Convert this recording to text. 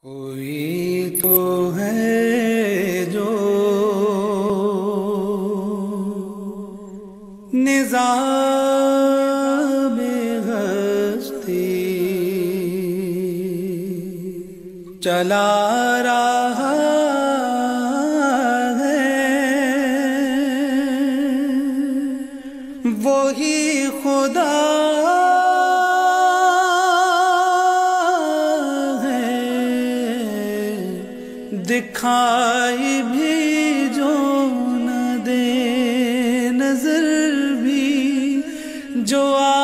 کوئی تو ہے جو نظام ہستی چلا رہا ہے، وہی خدا دکھائی بھی جو نہ دے، نظر بھی جو